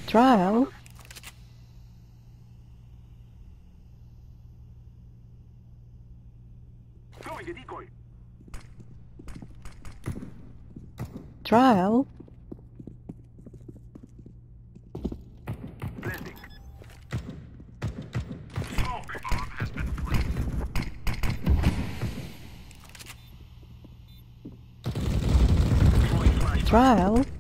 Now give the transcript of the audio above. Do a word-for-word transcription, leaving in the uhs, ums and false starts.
Trial. Throwing a decoy. Trial. Blending. Smoke. Bomb has been placed. Throwing flashbang. Trial.